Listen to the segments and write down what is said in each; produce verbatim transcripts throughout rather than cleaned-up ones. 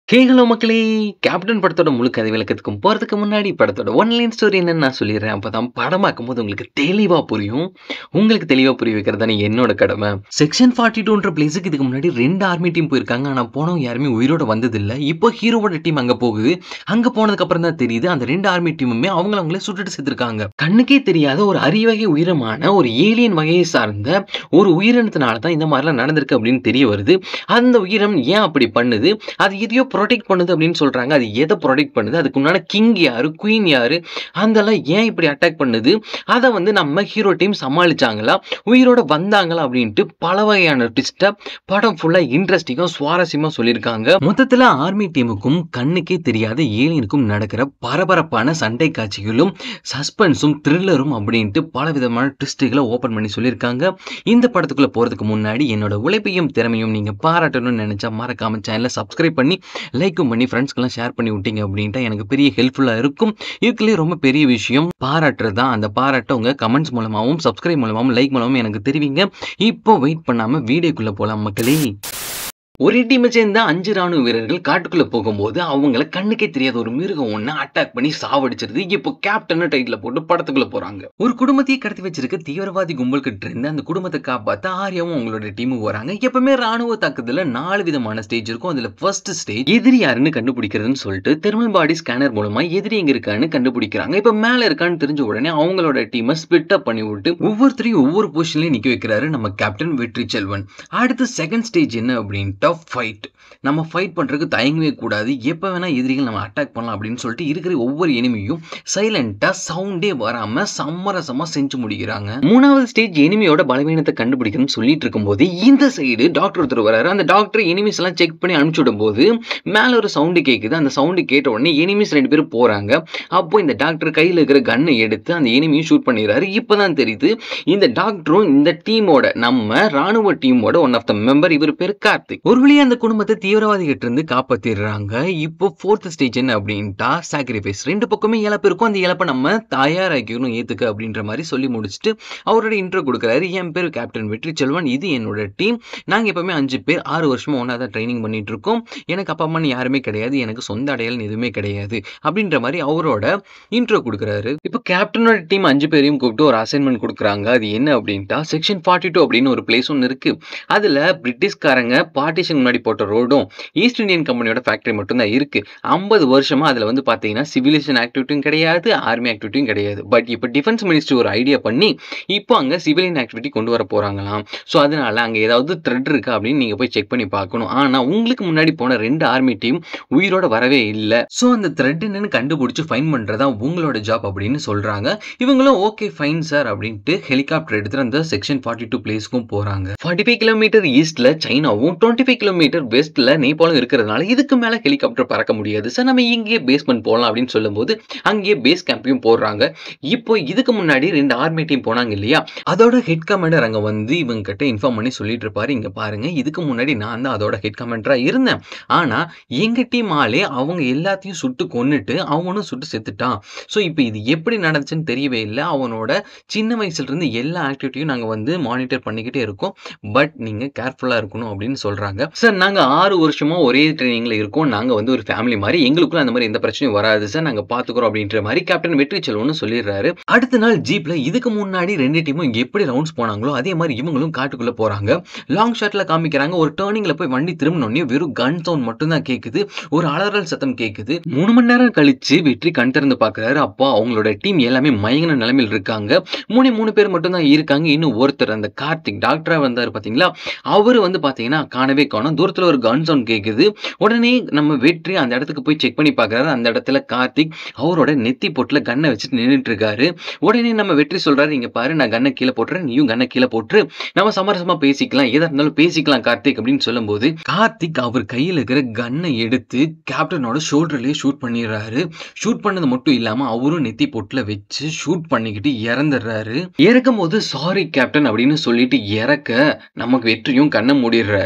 Hey hello மக்களே! Captain படத்தோட முழு கதை விளக்கத்துக்கும் போறதுக்கு முன்னாடி படத்தோட ஒன்லைன் ஸ்டோரி என்னன்னு நான் சொல்லிடுறேன். அப்பதான் படம் பார்க்கும்போது உங்களுக்கு தெளிவா புரியும். உங்களுக்கு தெளிவா புரிய வைக்கிறது தானே என்னோட கடமை. செக்ஷன் நாற்பத்தி இரண்டுன்ற பிளேஸுக்கு இதுக்கு முன்னாடி ரெண்டு ஆர்மி டீம் போயிருக்காங்க. ஆனா போனவங்க யாருமே உயிரோட வந்ததில்ல. இப்போ ஹீரோவோட டீம் அங்க போகுது. அங்க போனதுக்கு அப்புறம் தான் தெரியுது அந்த ரெண்டு ஆர்மி டீமுமே அவங்கள அவங்களே சுட்டுட்டு செத்துருக்காங்க. கண்ணுக்கே தெரியாத ஒரு அரியவகை உயிரமான ஒரு ஏலியன் வகையை சார்ந்த ஒரு உயிரினத்தினால தான் இந்த மாதிரிலாம் நடந்திருக்கு அப்படின்னு தெரிய வருது. அந்த உயிரம் ஏன் அப்படி பண்ணுது? அது எதையோ ப்ரொடெக்ட் பண்ணுது அப்படின்னு சொல்றாங்க. அது எதை ப்ரொடெக்ட் பண்ணுது? அதுக்கு முன்னாடி கிங் யாரு, குயின் யாரு, அதெல்லாம் ஏன் இப்படி அட்டாக் பண்ணுது? அதை வந்து நம்ம ஹீரோ டீம் சமாளிச்சாங்களா, உயிரோட வந்தாங்களா அப்படின்ட்டு பல வகையான ட்விஸ்ட படம் ஃபுல்லா இன்ட்ரெஸ்டிங்கா சுவாரஸ்யமா சொல்லியிருக்காங்க. மொத்தத்துல ஆர்மி டீமுக்கும் கண்ணுக்கே தெரியாத ஏலியனுக்கும் நடக்கிற பரபரப்பான சண்டை காட்சிகளும் சஸ்பென்ஸும் த்ரில்லரும் அப்படின்ட்டு பல விதமான ட்விஸ்டுகளை ஓபன் பண்ணி சொல்லியிருக்காங்க. இந்த படத்துக்குள்ள போறதுக்கு முன்னாடி என்னோட உழைப்பையும் திறமையும் நீங்க பாராட்டணும்னு நினைச்சா மறக்காம சேனலை சப்ஸ்கிரைப் பண்ணி லைக்கும் பண்ணி ஃப்ரெண்ட்ஸ்க்கெல்லாம் ஷேர் பண்ணி விட்டீங்க அப்படின்ட்டு எனக்கு பெரிய ஹெல்ப்ஃபுல்லாக இருக்கும். இதுக்குள்ளேயே ரொம்ப பெரிய விஷயம் பாராட்டுறது தான். அந்த பாராட்ட உங்கள் கமெண்ட்ஸ் மூலமாகவும் சப்ஸ்கிரைப் மூலமாகவும் லைக் மூலமாகவும் எனக்கு தெரிவிங்க. இப்போ வெயிட் பண்ணாமல் வீடியோக்குள்ளே போகலாம் மக்களே. ஒரே டீமை சேர்ந்த அஞ்சு ராணுவ வீரர்கள் காட்டுக்குள்ள போகும்போது அவங்கள கண்ணுக்கே தெரியாத ஒரு மிருகம் ஒண்ணு அட்டாக் பண்ணி சாவடிச்சிருது. இப்போ கேப்டன் டைட்டில் போட்டு படத்துக்குள்ள போறாங்க. ஒரு குடும்பத்தையே கடத்தி வச்சிருக்க தீவிரவாதி கும்பல் கிட்ட இருந்து அந்த குடும்பத்தை காப்பாத்த ஆர்யாவும் அவங்களோட டீமும் வராங்க. எப்பவுமே ராணுவ தாக்குதல நாலு விதமான ஸ்டேஜ் இருக்கும். அதுல ஃபர்ஸ்ட் ஸ்டேஜ் எதிரி யாருன்னு கண்டுபிடிக்கிறதுன்னு சொல்லிட்டு தெர்மல் பாடி ஸ்கேனர் மூலமா எதிரி எங்க இருக்கான்னு கண்டுபிடிக்கிறாங்க. இப்ப மேல இருக்கான்னு தெரிஞ்ச உடனே அவங்களோட டீமை ஸ்பிளிட் அப் பண்ணி விட்டு ஒவ்வொருத்தரையும் ஒவ்வொரு பொசிஷன்லயும் நிக்க வைக்கிறாரு நம்ம கேப்டன் வெற்றி செல்வன். அடுத்து செகண்ட் ஸ்டேஜ் என்ன அப்படின்ட்டு ஃபைட். நம்ம ஃபைட் பண்றதுக்கு தயங்கவே கூடாது. எப்ப வேணா எதிரிகள் நம்ம அட்டாக் பண்ணலாம் அப்படின்னு சொல்லிட்டு இருக்கிற ஒவ்வொரு எனிமியும் சைலண்டா சவுண்டே வராம சமரசமா செஞ்சு முடிக்கிறாங்க. மூணாவது ஸ்டேஜ் எனிமியோட பலவீனத்தை கண்டுபிடிக்கணும்னு சொல்லிட்டு இருக்கும்போது இந்த சைடு டாக்டர் ஒருத்தர் வராரு. அந்த டாக்டர் எனிமிஸ் எல்லாம் செக் பண்ணி அனுப்பிச்சு விடும் போது மேல ஒரு சவுண்டு கேட்குது. அந்த சவுண்டு கேட்ட உடனே எனிமிஸ் ரெண்டு பேரும் போறாங்க. அப்போ இந்த டாக்டர் கையில இருக்கிற கன்னை எடுத்து அந்த எனிமியும் ஷூட் பண்ணிடுறாரு. இப்பதான் தெரியுது இந்த டாக்டரும் இந்த டீமோட நம்ம ராணுவ டீமோட ஒன் ஆஃப் த மெம்பர். இவர் பேர் கார்த்திக். ஒரு வழியா அந்த குடும்பத்தை தீவிரவாதிகிட்ட இருந்து காப்பாத்திடுறாங்க. இப்போ ஃபோர்த் ஸ்டேஜ் என்ன அப்படின்ட்டா சாக்ரிஃபைஸ். ரெண்டு பக்கமே இழப்பு இருக்கும். அந்த இழப்பை நம்ம தயாராக்கணும் ஏத்துக்க அப்படின்ற மாதிரி சொல்லி முடிச்சுட்டு அவரோட இன்ட்ரோ கொடுக்குறாரு. என் பேர் கேப்டன் வெற்றி செல்வன். இது என்னோட டீம். நாங்க எப்பவுமே அஞ்சு பேர் ஆறு வருஷமா ஒன்னா தான் ட்ரைனிங் பண்ணிட்டு இருக்கோம். எனக்கு அப்பா அம்மான்னு யாருமே கிடையாது. எனக்கு சொந்த அடையாளம் எதுவுமே கிடையாது அப்படின்ற மாதிரி அவரோட இன்ட்ரோ கொடுக்குறாரு. இப்போ கேப்டனோட டீம் அஞ்சு பேரையும் கூப்பிட்டு ஒரு அசைன்மெண்ட் கொடுக்குறாங்க. அது என்ன அப்படின்ட்டா செக்ஷன் நாற்பத்தி ரெண்டு அப்படின்னு ஒரு பிளேஸ் ஒன்று இருக்கு. அதுல பிரிட்டிஷ்காரங்க பார்ட்டிஷன் முன்னாடி போட்ட ரோடும் ஈஸ்ட் இந்தியன் கம்பெனியோட ஃபேக்டரி மட்டும் தான் இருக்கு. ஐம்பது வருஷமா அதுல வந்து பாத்தீங்கன்னா சிவிலேஷன் ஆக்டிவிட்டியும் கிடையாது, ஆர்மி ஆக்டிவிட்டியும் கிடையாது. பட் இப்போ டிஃபென்ஸ் மினிஸ்ட்ரி ஒரு ஐடியா பண்ணி இப்போ அங்க சிவிலியன் ஆக்டிவிட்டி கொண்டு வர போறாங்களாம். ஸோ அதனால அங்க ஏதாவது த்ரெட் இருக்கா அப்படின்னு நீங்க போய் செக் பண்ணி பார்க்கணும். ஆனா உங்களுக்கு முன்னாடி போன ரெண்டு ஆர்மி டீம் உயிரோட வரவே இல்லை. ஸோ அந்த த்ரெட் என்னன்னு கண்டுபிடிச்சு ஃபைன் பண்றதா உங்களோட ஜாப் அப்படின்னு சொல்றாங்க. இவங்களும் ஓகே ஃபைன் சார் அப்படின்ட்டு ஹெலிகாப்டர் எடுத்து அந்த செக்ஷன் நாற்பத்தி ரெண்டு பிளேஸ்க்கும் போறாங்க. ஃபார்ட்டி ஃபைவ் கிலோமீட்டர் ஈஸ்ட்ல சைனாவும் டுவெண்ட்டி ஃபைவ் கிலோமீட்டர் வெஸ்ட்ல நேபாளும் இருக்கிறதுனால இதுக்கு மேல ஹெலிகாப்டர் பறக்க முடியாது சார், நம்ம இங்கேயே பேஸ்மெண்ட் போகலாம் அப்படின்னு சொல்லும்போது அங்கேயே பேஸ் கேம்பையும் போடுறாங்க. இப்போ இதுக்கு முன்னாடி ரெண்டு ஆர்மி டீம் போனாங்க இல்லையா, அதோட ஹெட் கமாண்டர் அங்க வந்து இவங்க கிட்ட இன்ஃபார்ம் பண்ணி சொல்லிட்டு இருப்பாரு. இங்க பாருங்க, இதுக்கு முன்னாடி நான் தான் அதோட ஹெட் கமாண்டரா இருந்தேன். ஆனா எங்க டீம் ஆளே அவங்க எல்லாத்தையும் சுட்டு கொன்னுட்டு அவனும் சுட்டு செத்துட்டான். ஸோ இப்போ இது எப்படி நடந்துச்சுன்னு தெரியவே இல்லை. அவனோட சின்ன வயசுல இருந்து எல்லா ஆக்டிவிட்டியும் நாங்க வந்து மானிட்டர் பண்ணிக்கிட்டே இருக்கோம். பட் நீங்க கேர்ஃபுல்லா இருக்கணும் அப்படின்னு சொல்றாங்க. சார் நாங்க ஆறு வருஷமா ஒரே ட்ரைனிங்ல இருக்கோம். நாங்க வந்து ஒரு ஃபேமிலி மாதிரி, எங்களுக்குள்ள அந்த மாதிரி எந்த பிரச்சனையும் வராது சார், நாங்க பாத்துக்கிறோம் அப்படின்ற மாதிரி கேப்டன் வெற்றி செல்வன் சொல்லிடுறாரு. அடுத்த நாள் ஜீப்ல இதுக்கு முன்னாடி ரெண்டு டீமும் இங்க எப்படி ரவுண்ட்ஸ் போனாங்களோ அதே மாதிரி இவங்களும் காட்டுக்குள்ள போறாங்க. லாங் ஷாட்ல காமிக்கிறாங்க. ஒரு டர்னிங்ல போய் வண்டி திரும்பினோடனே வெறும் கன் சவுண்ட் மட்டும் தான் கேக்குது. ஒரு அலறல் சத்தம் கேக்குது. மூணு மணி நேரம் கழிச்சு வெற்றி கண் திறந்து பாக்குறாரு. அப்போ அவங்களோட டீம் எல்லாமே மயங்கின நிலைமையில் இருக்காங்க. மூணு மூணு பேர் மட்டும் தான் இருக்காங்க. இன்னும் ஒருத்தர் அந்த கார்த்திக் டாக்டரா வந்தாரு பாத்தீங்களா, அவரு வந்து பாத்தீங்கன்னா காணவே காணும். தூரத்துல ஒரு கன் சவுண்ட் கேக்குது. உடனே நம்ம வெற்றி அந்த இடத்துக்கு போய் செக் பண்ணி பார்க்கறாரு. அந்த இடத்துல கார்த்திக் அவரோட நெத்தி பொட்டுல கண்ணை வச்சுட்டு நின்றுட்டு இருக்காரு. உடனே நம்ம வெற்றி சொல்றாரு, இங்க பாரு நான் கண்ணை கீழே போட்டுறேன், நீயும் கண்ணை கீழே போட்டு நம்ம சமரசமா பேசிக்கலாம், எதா இருந்தாலும் பேசிக்கலாம் கார்த்திக் அப்படின்னு சொல்லும் போது கார்த்திக் அவர் கையில இருக்கிற கண்ணை எடுத்து கேப்டனோட ஷோல்டர்லயே ஷூட் பண்ணிடுறாரு. ஷூட் பண்ணது மட்டும் இல்லாம அவரும் நெத்தி பொட்டுல வச்சு ஷூட் பண்ணிக்கிட்டு இறந்துடுறாரு. இறக்கும் போது சாரி கேப்டன் அப்படின்னு சொல்லிட்டு இறக்க நமக்கு வெற்றியும் கண்ணை மூடிடுறாரு.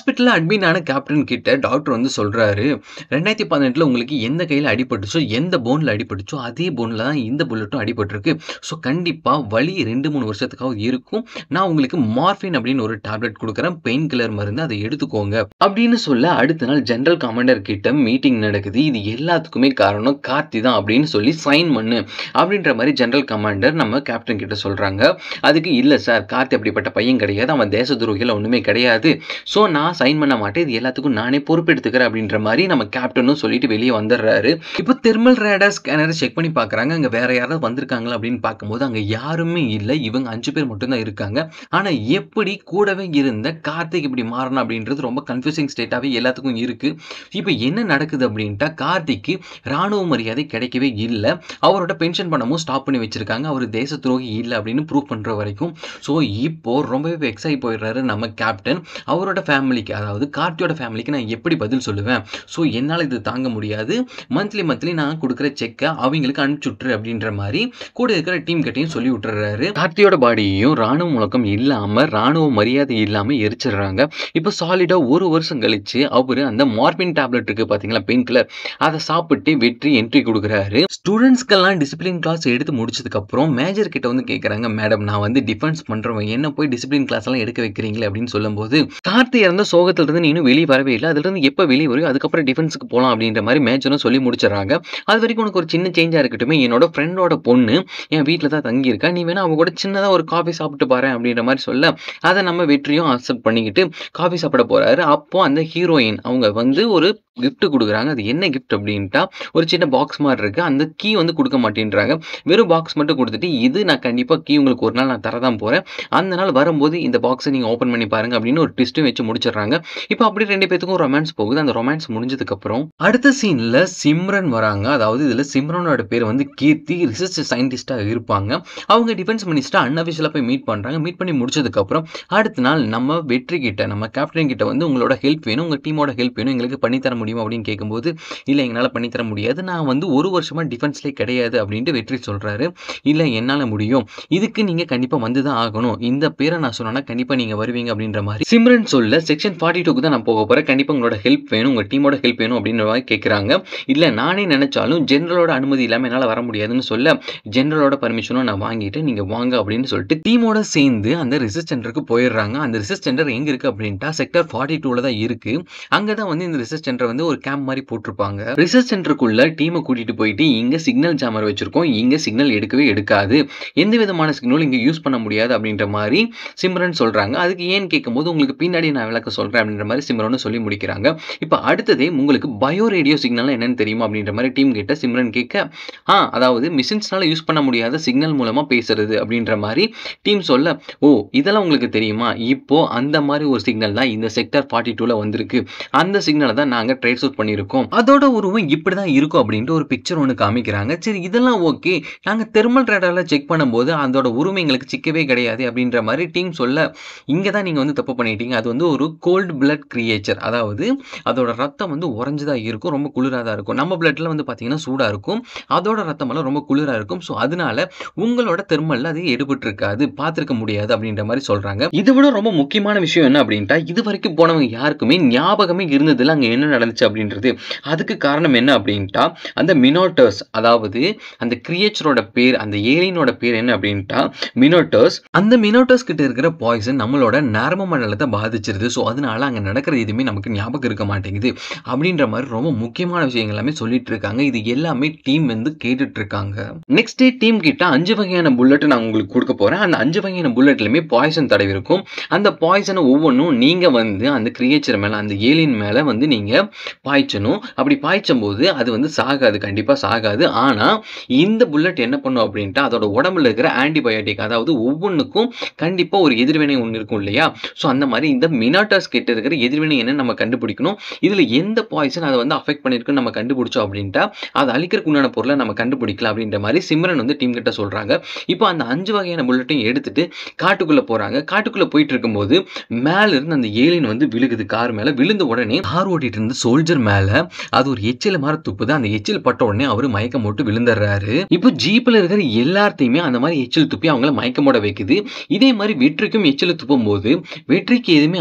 ஹாஸ்பிட்டல்ல அட்மிட் ஆன கேப்டன் கிட்ட டாக்டர் வந்து சொல்றாரு, ரெண்டாயிரத்து பதினெட்டுல உங்களுக்கு எந்த கையில அடிபட்டுச்சோ, எந்த போன்ல அடிபட்டுச்சோ அதே போன்ல தான் இந்த புல்லட்டும் அடிபட்டிருக்கு. ஸோ கண்டிப்பா வலி ரெண்டு, மூணு வருஷத்துக்காவது இருக்கும். நான் உங்களுக்கு மார்ஃபின் அப்படின்னு ஒரு டேப்லெட் குடுக்குறேன். பெயின் கில்லர் மருந்து அத எடுத்துக்கோங்க. அப்படின்னு சொல்ல அடுத்த நாள் ஜெனரல் கமாண்டர் கிட்ட மீட்டிங் நடக்குது. இது எல்லாத்துக்குமே காரணம் கார்த்தி தான் அப்படின்னு சொல்லி சைன் பண்ணு அப்படின்ற மாதிரி ஜெனரல் கமாண்டர் நம்ம கேப்டன் கிட்ட சொல்றாங்க. அதுக்கு இல்ல சார், கார்த்தி அப்படிப்பட்ட பையன் கிடையாது. அவன் தேச துரோகில ஒண்ணுமே கிடையாது. ஸோ நான் சைன் பண்ண மாட்டேன். இது எல்லாத்துக்கும் நானே பொறுப்பெடுத்துக்கிறேன் அப்படின்ற மாதிரி நம்ம கேப்டனும் சொல்லிட்டு வெளியே வந்துடுறாரு. இப்போ தெர்மல் ரேடார் ஸ்கேனர் செக் பண்ணி பார்க்குறாங்க. அங்க வேற யாராவது வந்திருக்காங்களா அப்படின்னு பார்க்கும்போது அங்க யாருமே இல்லை. இவங்க அஞ்சு பேர் மட்டும் தான் இருக்காங்க. ஆனா எப்படி கூடவே இருந்த கார்த்திக் இப்படி மாறணும் அப்படின்றது ரொம்ப கன்ஃபியூசிங் ஸ்டேட்டாவே எல்லாத்துக்கும் இருக்கு. இப்போ என்ன நடக்குது அப்படின்ட்டா கார்த்திக்கு ராணுவ மரியாதை கிடைக்கவே இல்லை. அவரோட பென்ஷன் பணமும் ஸ்டாப் பண்ணி வச்சிருக்காங்க. அவர் தேச துரோகி இல்லை அப்படின்னு ப்ரூவ் பண்ற வரைக்கும். ஸோ இப்போ ரொம்பவே வெக்ஸ் ஆகி போயிடுறாரு நம்ம கேப்டன். அவரோட ஃபேமிலிக்கு, அதாவது கார்த்தியோட ஃபேமிலிக்கு நான் எப்படி பதில் சொல்லுவேன்? ஸோ என்னால் இது தாங்க முடியாது. மந்த்லி மந்த்லி நான் கொடுக்குற செக்கை அவங்களுக்கு அனுப்பிச்சுட்ரு அப்படின்ற மாதிரி கூட இருக்கிற டீம் கிட்டையும் சொல்லி விட்டுறாரு. கார்த்தியோட பாடியையும் ராணுவ முழக்கம் இல்லாம ராணுவ மரியாதை இல்லாம எரிச்சிடுறாங்க. இப்போ சாலிடா ஒரு வருஷம் கழிச்சு அவரு அந்த மார்பின் டேப்லெட் இருக்கு பாத்தீங்களா, பெயின் கில்லர், அதை சாப்பிட்டு வெற்றி என்ட்ரி கொடுக்குறாரு. ஸ்டூடெண்ட்ஸ்க்கெல்லாம் டிசிப்ளின் கிளாஸ் எடுத்து முடிச்சதுக்கு அப்புறம் மேஜர் கிட்ட வந்து கேட்கறாங்க, மேடம் நான் வந்து டிஃபென்ஸ் பண்றவன், என்ன போய் டிசிப்ளின் கிளாஸ் எல்லாம் எடுக்க வைக்கிறீங்களே அப்படின்னு சொல்லும்போது, கார்த்தி இறந்த சோகத்துல இருந்து நீ இன்னும் வெளியே வரவே இல்லை, அதுல இருந்து எப்ப வெளியே வரையும் அதுக்கப்புறம் டிஃபென்ஸுக்கு போலாம் அப்படின்ற மாதிரி மேஜரும் சொல்லி முடிச்சிடறாங்க. அது வரைக்கும் உனக்கு ஒரு சின்ன சேஞ்சா இருக்கட்டுமே, என்னோட ஃப்ரெண்டோட பொண்ணு என் வீட்டில் தான் தங்கி இருக்கா, நீ வேணா அவங்க கூட சின்னதா ஒரு காஃபி சாப்பிட்டு பாரு அப்படின்ற மாதிரி சொல்ல, அதை நம்ம வெற்றியும் அக்செப்ட் பண்ணிக்கிட்டு காஃபி சாப்பிட போறாரு. அப்போ அந்த ஹீரோயின் அவங்க வந்து ஒரு கிஃப்ட் கொடுக்குறாங்க. அது என்ன கிஃப்ட் அப்படின்ட்டா ஒரு சின்ன பாக்ஸ் மாதிரி இருக்கு. அந்த கீ வந்து கொடுக்க மாட்டேன்றாங்க. வெறும் பாக்ஸ் மட்டும் கொடுத்துட்டு, இது நான் கண்டிப்பா கீ உங்களுக்கு ஒரு நாள் நான் தரதான் போறேன், அந்த நாள் வரும்போது இந்த பாக்ஸை நீங்க ஓபன் பண்ணி பாருங்க அப்படின்னு ஒரு ட்விஸ்ட்டும் வச்சு முடிச்சிடுறாங்க. இப்போ அப்படி ரெண்டு பேத்துக்கும் ரொமான்ஸ் போகுது. அந்த ரொமான்ஸ் முடிஞ்சதுக்கு அப்புறம் அடுத்த சீன்ல சிம்ரன் வராங்க. அதாவது இதுல சிம்ரனோட பேர் வந்து கீர்த்தி, ரிசர்ச் சயின்டிஸ்டா இருப்பாங்க. அவங்க டிஃபென்ஸ் மினிஸ்டர் அன்அஃபிஷியலா போய் மீட் பண்றாங்க. மீட் பண்ணி முடிச்சதுக்கு அப்புறம் அடுத்த நாள் நம்ம வெற்றி கிட்ட, நம்ம கேப்டன் கிட்ட வந்து உங்களோட ஹெல்ப் வேணும், உங்க டீமோட ஹெல்ப் வேணும், எங்களுக்கு பண்ணித்தர முடியுமா அப்படின்னு கேட்கும்போது, இல்ல எங்களால பண்ணித்தர முடியாது, நான் வந்து ஒரு வருஷமா டிஃபென்ஸ்லேயே கிடையாது அப்படின்ட்டு வெற்றி சொல்றாரு. இல்ல என்னால முடியும், இதுக்கு நீங்க கண்டிப்பா வந்துதான் ஆகணும், இந்த பேரை நான் சொன்னா கண்டிப்பா நீங்க வருவீங்க அப்படின்ற மாதிரி சிம்ரன் சொல்ல, செக்ஷன் ஃபார்ட்டி டூக்கு தான் நான் போக போறேன், கண்டிப்பா உங்களோட ஹெல்ப் வேணும், உங்க டீமோட ஹெல்ப் வேணும் அப்படின்ற மாதிரி கேட்கறாங்க. இல்ல நானே நினைச்சாலும் ஜெனரலோட அனுமதி இல்லாம என்னால வர முடியாதுன்னு சொல்ல, ஜெனரலோட பர்மிஷனும் நான் வாங்கிட்டு நீங்க வாங்க அப்படின்னு சொல்லிட்டு டீமோட சேர்ந்து அந்த ரிசர்ச் சென்டருக்கு போயிடுறாங்க. அந்த ரிசர்ச் சென்டர் எங்க இருக்கு அப்படின்ட்டா செக்டர் ஃபார்ட்டி டூல தான் இருக்கு. அங்கதான் வந்து இந்த ரிசர்ச் சென்டர் வந்து ஒரு கேம்ப் மாதிரி போட்டிருப்பாங்க. ரிசர்ச் சென்டருக்குள்ள டீமை கூட்டிட்டு போயிட்டு, இங்க சிக்னல் ஜாமர் வச்சிருக்கோம், இங்க சிக்னல் எடுக்கவே எடுக்காது, எந்த விதமான சிக்னலும் இங்க யூஸ் பண்ண முடியாது அப்படின்ற மாதிரி சிம்ரன் சொல்றாங்க. அதுக்கு ஏன் கேட்கும்போது, உங்களுக்கு பின்னாடி நான் விளக்க சொல்றேன் அப்படின்ற மாதிரி சிம்ரன் சொல்லி முடிக்கிறாங்க. இப்ப அடுத்ததே உங்களுக்கு பயோ ரேடியோ சிக்னல் என்னன்னு தெரியுமா அப்படின்ற மாதிரி டீம் கிட்ட சிம்ரன் கேட்க, ஆ அதாவது மிஷின்ஸ்னால யூஸ் பண்ண முடியாத சிக்னல் மூலமா பேசுறது அப்படின்ற மாதிரி டீம் சொல்ல, ஓ இதெல்லாம் உங்களுக்கு தெரியுமா, இப்போ அந்த மாதிரி ஒரு சிக்னல் தான் இந்த செக்டர் ஃபார்ட்டி டூல வந்திருக்கு, அந்த சிக்னலை தான் நாங்க ட்ரேஸ் அவுட் பண்ணியிருக்கோம், அதோட உருவம் இப்படிதான் இருக்கும் அப்படின்ட்டு ஒரு பிக்சர் ஒன்று காமிக்கிறாங்க. சரி இதெல்லாம் ஓகே, நாங்க தெர்மல் ரேடார்ல செக் பண்ணும்போது அதோட உருவம் எங்களுக்கு சிக்கவே கிடையாது அப்படின்ற மாதிரி டீம் சொல்ல, இங்க தான் நீங்க வந்து தப்பு பண்ணிட்டீங்க, அது வந்து ஒரு கோல்ட் பிளட் கிரியேச்சர், அதாவது அதோட ரத்தம் வந்து உறைஞ்சுதா இருக்கும், ரொம்ப குளிராதான் இருக்கும், நம்ம பிளட்ல வந்து பாத்தீங்கன்னா சூடா இருக்கும், அதோட ரத்தம் எல்லாம் ரொம்ப குளிரா இருக்கும், ஸோ அதனால உங்களோட தெர்மல்ல அது எடுபட்டு இருக்காது, பார்த்திருக்க முடியாது அப்படின்ற மாதிரி சொல்றாங்க. இதை விட ரொம்ப முக்கியமான விஷயம் என்ன அப்படின்ட்டா, இது வரைக்கும் போனவங்க யாருக்குமே ஞாபகமே இருந்ததில்ல அங்க என்ன நடந்துச்சு அப்படின்றது. அதுக்கு காரணம் என்ன அப்படின்ட்டா, அந்த மினோட்டர்ஸ், அதாவது அந்த கிரியேச்சரோட பேர், அந்த ஏலியனோட பேர் என்ன அப்படின்ட்டா மினோட்டர்ஸ். அந்த மினோட்டர்ஸ் கிட்ட இருக்கிற பாய்சன் நம்மளோட நரம்பு மண்டலத்தை பாதிச்சிருது. ஸோ அதனால அங்க நடக்கிற எதுவுமே நமக்கு ஞாபகம் இருக்க மாட்டேங்குது அப்படின்ற மாதிரி ரொம்ப முக்கியமான விஷயங்கள் எல்லாமே சொல்லிட்டு இருக்காங்க. இது எல்லாமே டீம் வந்து கேட்டுட்டு இருக்காங்க. நெக்ஸ்ட் டே டீம் கிட்ட அஞ்சு வகையான புல்லட் நான் உங்களுக்கு கொடுக்க போறேன். அந்த அஞ்சு வகையான புல்லட்லயுமே பாய்சன் தடவி இருக்கும். அந்த பாய்சனை ஒவ்வொன்றும் நீங்க வந்து அந்த கிரியேச்சர் மேல, அந்த ஏலியன் மேல வந்து நீங்க பாய்ச்சணும். அப்படி பாய்ச்சும் போது அது வந்து சாகாது, கண்டிப்பா சாகாது. ஆனா இந்த புல்லட் என்ன பண்ணும் அப்படின்ட்டு, அதோட உடம்புல இருக்கிற ஆன்டிபயோட்டிக், அதாவது ஒவ்வொன்றுக்கும் கண்டிப்பா ஒரு எதிர்வினை ஒன்று இருக்கும் இல்லையா, ஸோ அந்த மாதிரி இந்த மினாட்டர்ஸ் கிட்ட இருக்கிற எதிர்வினை என்ன நம்ம கண்டுபிடிக்கணும், இதுல எந்த பாய்சன் அதை வந்து அஃபெக்ட் பண்ணிருக்குன்னு நம்ம கண்டுபிடிச்சோம் அப்படின்ட்டா அதை அழிக்கிறதுக்கு உண்டான பொருளை நம்ம கண்டுபிடிக்கலாம் அப்படின்ற மாதிரி சிம்ரன் வந்து டீம் கிட்ட சொல்றாங்க. இப்போ அந்த அஞ்சு வகையான புல்லட்டையும் எடுத்துட்டு காட்டுக்குள்ள போறாங்க. காட்டுக்குள்ள போயிட்டு இருக்கும்போது மேல இருந்து அந்த ஏலியன் வந்து விழுகுது, கார் மேல விழுந்த உடனே கார் ஓட்டிட்டு இருந்த சோல்ஜர் மேல அது ஒரு எச்சில் மாதிரி துப்புது. அந்த எச்சில் பட்ட உடனே அவரு மயக்கம் போட்டு விழுந்துடுறாரு. இப்போ ஜீப்ல இருக்கிற எல்லாத்தையுமே அந்த மாதிரி எச்சில் துப்பி அவங்கள மயக்கம் போட வைக்குது. இதே மாதிரி வெற்றிக்கும் எச்சில் துப்பும் போது வெற்றிக்கு எதுவுமே ஆகல,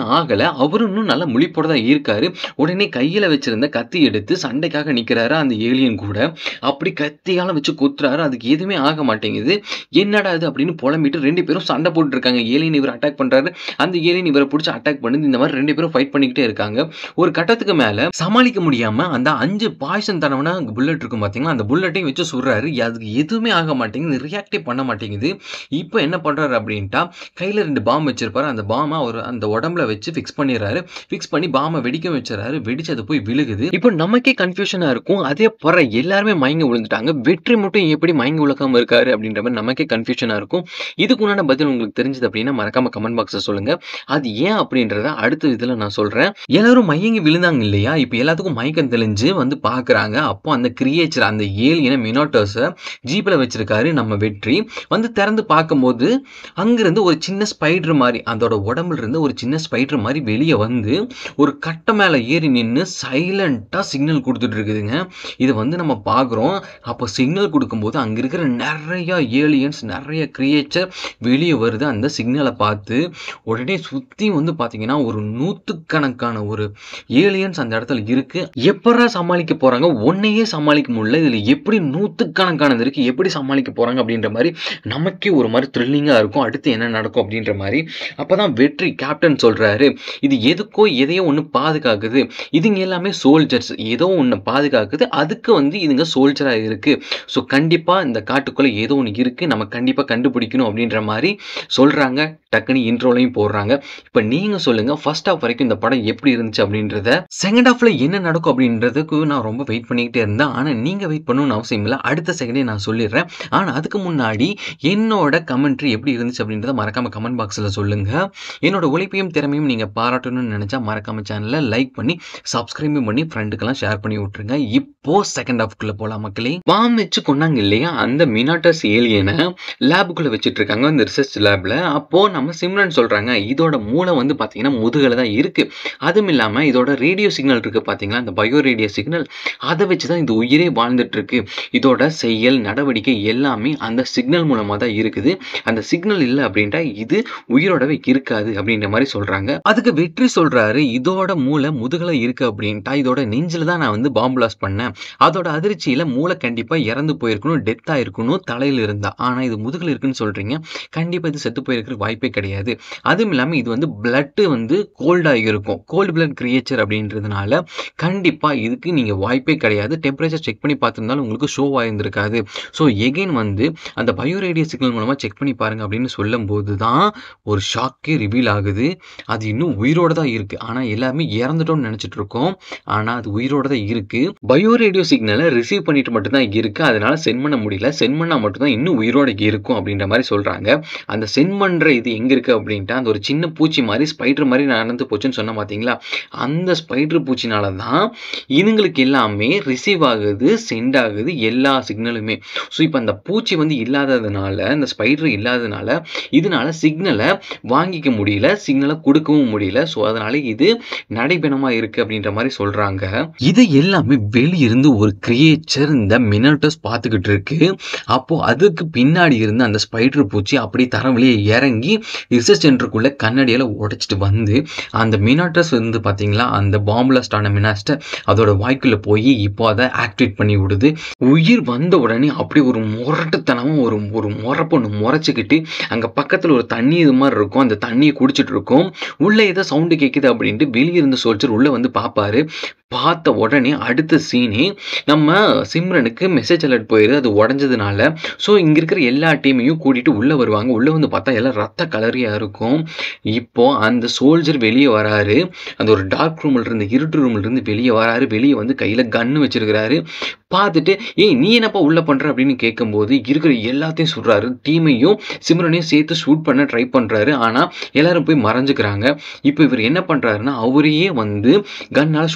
அவரும் இன்னும் நல்ல முழிப்போட தான் இருக்காரு. உடனே கையில வச்சிருந்த கத்தி எடுத்து சண்டைக்காக நிக்கிறாரு அந்த ஏலியன் கூட. அப்படி கத்தியால வச்சு குத்துறாரு. அதுக்கு எதுவுமே ஆக மாட்டேங்குது. என்னடா இது அப்படின்னு புலம்பிட்டு ரெண்டு பேரும் சண்டை போட்டுட்டு இருக்காங்க. ஏலியன் இவர் அட்டாக் பண்றாரு, அந்த ஏலியன் இவரை பிடிச்சி அட்டாக் பண்ணுது. இந்த மாதிரி ரெண்டு பேரும் ஃபைட் பண்ணிக்கிட்டே இருக்காங்க. ஒரு கட்டத்துக்கு மேல சமாளிக்க முடியாம அந்த அஞ்சு பாய்சன் தடவனா புல்லட் இருக்கும் பாத்தீங்களா, அந்த புல்லட்டையும் வச்சு சுடுறாரு. அதுக்கு எதுவுமே ஆக மாட்டேங்குது, ரியாக்டே பண்ண மாட்டேங்குது. இப்போ என்ன பண்றாரு அப்படின்ட்டா, கையில ரெண்டு பாம் வச்சிருப்பாரு. அந்த பாமை அவர் அந்த உடம்புல வச்சு ஃபிக்ஸ் பண்ணிடுறாரு. ஃபிக்ஸ் பண்ணி பாமை வெடிக்க வச்சுறாரு. வெடிச்சு அது போய் விழுகுது. இப்போ நமக்கே கன்ஃபியூஷனா இருக்கும். அதே போற எல்லாருமே மயங்கி விழுந்துட்டாங்க. வெற்றி மட்டும் எப்படி மயங்கி விழுக்காம இருக்காரு அப்படின்ற மாதிரி நமக்கே கன்ஃபியூஷனா இருக்கும். இதுக்கு உண்டான பதில் உங்களுக்கு தெரிஞ்சது அப்படின்னா மறக்காம கமெண்ட் பாக்ஸ்ல சொல்லுங்க. அது ஏன் அப்படின்றத அடுத்த இதுல நான் சொல்றேன். எல்லாரும் மயங்கி விழுந்தாங்க இல்லையா, இப்போ எல்லாத்துக்கும் மயக்கம் தெளிஞ்சு வந்து பாக்குறாங்க. அப்போ அந்த கிரியேச்சர், அந்த ஏலியனை மினோட்டர்ஸை ஜீப்ல வச்சிருக்காரு நம்ம வெற்றி. வந்து திறந்து பார்க்கும்போது அங்கிருந்து ஒரு சின்ன ஸ்பைடர் மாதிரி, அதோட உடம்புல இருந்து ஒரு சின்ன ஸ்பைடர் மாதிரி வெளியே வந்து ஒரு கட்டை மேல ஏறி நின்று சைலண்டா சிக்னல் கொடுத்துட்டு இருக்குதுங்க. இதை வந்து நம்ம பார்க்குறோம். அப்போ சிக்னல் கொடுக்கும்போது அங்க இருக்கிற நிறைய ஏலியன்ஸ், நிறைய கிரியேச்சர் வெளியே வருது. அந்த சிக்னலை பார்த்து உடனே சுத்தி வந்து பாத்தீங்கன்னா ஒரு நூத்துக்கணக்கான ஒரு ஏலியன்ஸ் அந்த இடத்துல இருக்கு. எப்படா சமாளிக்க போறாங்க, ஒன்னையே சமாளிக்க முடியல, இதுல எப்படி நூத்துக்கணக்கானது இருக்கு, எப்படி சமாளிக்க போறாங்க அப்படின்ற மாதிரி நமக்கே ஒரு மாதிரி த்ரில்லிங்கா இருக்கும். அடுத்து என்ன நடக்கும் அப்படின்ற மாதிரி. அப்பதான் வெற்றி கேப்டன் சொல்றாரு, இது எதுக்கோ எதையோ ஒண்ணு பாதுகாக்குது, இதுங்க எல்லாமே சோல்ஜர்ஸ், ஏதோ ஒண்ணு பாதுகாக்குது, அதுக்கு வந்து இதுங்க சோல்ஜரா இருக்கு. ஸோ கண்டிப்பா இந்த காட்டுக்குள்ள ஏதோ ஒன்று இருக்கு, நம்ம கண்டிப்பா கண்டுபிடிக்கணும் அப்படின்ற மாதிரி சொல்றாங்க. டக்குனு இன்ட்ரோலையும் போடுறாங்க. இப்போ நீங்க சொல்லுங்க, ஃபர்ஸ்ட் ஹாஃப் வரைக்கும் இந்த படம் எப்படி இருந்துச்சு அப்படின்றத. செகண்ட் ஹாஃப்ல என்ன நடக்கும் அப்படின்றதுக்கு நான் ரொம்ப வெயிட் பண்ணிக்கிட்டே இருந்தேன். ஆனா நீங்க வெயிட் பண்ணணும்னு அவசியம் இல்லை, அடுத்த செகண்டே நான் சொல்லிடுறேன். ஆனா அதுக்கு முன்னாடி என்னோட கமெண்ட்ரி எப்படி இருந்துச்சு அப்படின்றத மறக்காம கமெண்ட் பாக்ஸ்ல சொல்லுங்க. என்னோட உழைப்பையும் திறமையும் நீங்க பாராட்டணும்னு நினைச்சா மறக்காம சேனலை லைக் பண்ணி சப்ஸ்கிரைபும் பண்ணி ஃப்ரெண்டுக்கெல்லாம் ஷேர் பண்ணி விட்டுருங்க. இப்போ செகண்ட் ஹாஃப்குள்ள போலாம் மக்களே. பாம் வச்சு கொண்டாங்க இல்லையா, அந்த மினாட்டர்ஸ் ஏலியனை லேபுக்குள்ள வச்சுட்டு இருக்காங்க, அந்த ரிசர்ச் லேப்ல. அப்போ நம்ம சிம்ரன் சொல்றாங்க, இதோட மூளை வந்து பாத்தீங்கன்னா முதுகுல தான் இருக்கு. அதுவும் இல்லாம இதோட ரேடியோ சிக்னல் இருக்கு பாத்தீங்களா, அந்த பயோ ரேடியோ சிக்னல், அதை வச்சுதான் இந்த உயிரே வாழ்ந்துட்டு இருக்கு. இதோட செயல் நடவடிக்கை எல்லாமே அந்த சிக்னல் மூலமா தான் இருக்குது. அந்த சிக்னல் இல்லை அப்படின்ட்டா இது உயிரோடவே இருக்காது அப்படின்ற மாதிரி சொல்றாங்க. அதுக்கு வெற்றி சொல்றாரு, இதோட மூளை முதுகுல இருக்கு அப்படின்ட்டா இதோட நெஞ்சில தான் நான் வந்து பாம்பு பிளாஸ்ட் பண்ணேன். அதோட அதிர்ச்சியில மூளை கண்டிப்பா இறந்து போயிருக்கணும், டெத் ஆயிருக்கணும் தலையில இருந்தா. ஆனா இது முதுகுல இருக்குன்னு சொல்றீங்க, கண்டிப்பா இது செத்து போயிருக்கிற வாய்ப்பே கிடையாது. அதுவும் இல்லாம இது வந்து பிளட் வந்து கோல்டா இருக்கும், கோல்டு பிளட் கிரியேச்சர் அப்படின்றதுனால கண்டிப்பா இதுக்கு நீங்க வாய்ப்பே கிடையாது. டெம்பரேச்சர் செக் பண்ணி பார்த்திருந்தாலும் உங்களுக்கு ஷோ ஆயிருந்திருக்காது. ஸோ எகைன் வந்து அந்த பயோ ரேடியோ சிக்னல் மூலமா செக் பண்ணி பாருங்க அப்படின்னு சொல்லும் போது தான் ஒரு ஷாக்கே ரிவீல் ஆகுது. அது இன்னும் உயிரோட தான் இருக்கு. ஆனா எல்லாருமே இறந்துட்டோம்னு நினைச்சிட்டு இருக்கோம், ஆனா அது உயிரோட தான் இருக்கு. பயோ ரேடியோ சிக்னலை ரிசீவ் பண்ணிட்டு மட்டும் தான் இருக்கு, அதனால சென்ட் பண்ண முடியல. சென்ட் பண்ணா மட்டும் தான் இன்னும் உயிரோட இருக்கும் அப்படின்ற மாதிரி சொல்றாங்க. அந்த சென்ட் பண்ற இது எங்க இருக்கு அப்படின்ட்டு அந்த ஒரு சின்ன பூச்சி மாதிரி ஸ்பைடர் மாதிரி நடந்து போச்சுன்னு சொன்ன பாத்தீங்களா, அந்த ஸ்பைடர் பூச்சினால தான் இதுங்களுக்கு எல்லாமே ரிசீவ் ஆகுது, சென்ட் ஆகுது எல்லா சிக்னலுமே. ஸோ இப்போ அந்த பூச்சி வந்து இல்லாததுனால, அந்த ஸ்பைடர் இல்லாததுனால இதனால சிக்னலை வாங்கிக்க முடியல, சிக்னலை கொடுக்கவும் முடியல. ஸோ அதனால இது நடைபெணமா இருக்கு அப்படின்ற மாதிரி சொல்றாங்க. இது எல்லாமே வெளியிருந்து ஒரு கிரியேச்சர் இந்த மினோட்டர்ஸ் பார்த்துக்கிட்டு இருக்கு. அப்போ அதுக்கு பின்னாடி இருந்து அந்த ஸ்பைடர் பூச்சி அப்படி தரம் வெளியே இறங்கி ரிசர்ச் சென்டருக்குள்ள கண்ணாடியால உடைச்சிட்டு வந்து அந்த மினாட்டர்ஸ் வந்து பாத்தீங்களா, அந்த பாம்புலாஸ்ட் ஆன மினாஸ்டர் அதோட வாய்க்குள்ள போய் இப்போ அதை ஆக்டிவேட் பண்ணி விடுது. உயிர் வந்த உடனே அப்படி ஒரு முரட்டுத்தனமும் ஒரு ஒரு முறப்பொண்ணு முறைச்சிக்கிட்டு அங்க பக்கத்துல ஒரு தண்ணி இது மாதிரி இருக்கும், அந்த தண்ணியை குடிச்சிட்டு இருக்கும். உள்ள ஏதோ சவுண்டு கேட்குது அப்படின்ட்டு வெளியே இருந்த சோல்ஜர் உள்ள வந்து பார்ப்பாரு. பார்த்த உடனே அடுத்த சீனே நம்ம சிம்ரனுக்கு மெசேஜ் அலர்ட் போயிடுது, அது உடஞ்சதுனால. ஸோ இங்க இருக்கிற எல்லா டீமையும் கூட்டிட்டு உள்ள வருவாங்க. உள்ள வந்து பார்த்தா எல்லாம் ரத்த கலரியா இருக்கும். இப்போ அந்த சோல்ஜர் வெளியே வராரு, அந்த ஒரு டார்க் ரூம்ல இருந்து, இருட்டு ரூம்ல இருந்து வெளியே வராரு. வெளியே வந்து கையில கன்னு வச்சிருக்கிறாரு. பார்த்துட்டு ஏய் நீ என்னப்பா உள்ள பண்ற அப்படின்னு கேட்கும்போது இருக்கிற எல்லாத்தையும் சுடுறாரு. டீமையும் சிம்ரனையும் சேர்த்து ஷூட் பண்ண ட்ரை பண்றாரு. ஆனா எல்லாரும் போய் மறைஞ்சுக்கிறாங்க. இப்போ இவர் என்ன பண்றாருன்னா அவரையே வந்து கன்னால ஷூட் பண்ண ட்ரை